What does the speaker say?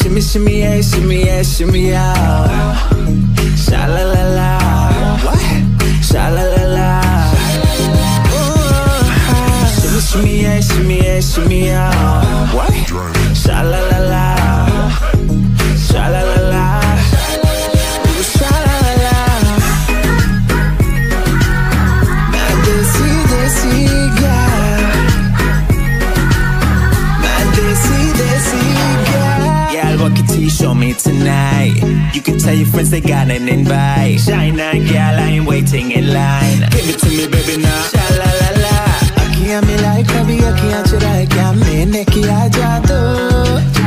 Shimmy, shimmy, yeah, shimmy, yeah, shimmy, yeah. Sha la la la. What? Sha la la la. Shimmy, shimmy, yeah, shimmy, yeah, shimmy, yeah. What? Sha la la la. Sha la la la. Sha la la la. My desi, desi, yeah. My desi, desi, yeah. Yeah, what could you show me tonight? You can tell your friends they got an invite. Shine on, girl, I ain't waiting in line. Give it to me, baby, now. Sha la la la. Akiya me like, kabhi akiya churaye, kya maine kiya jadoo.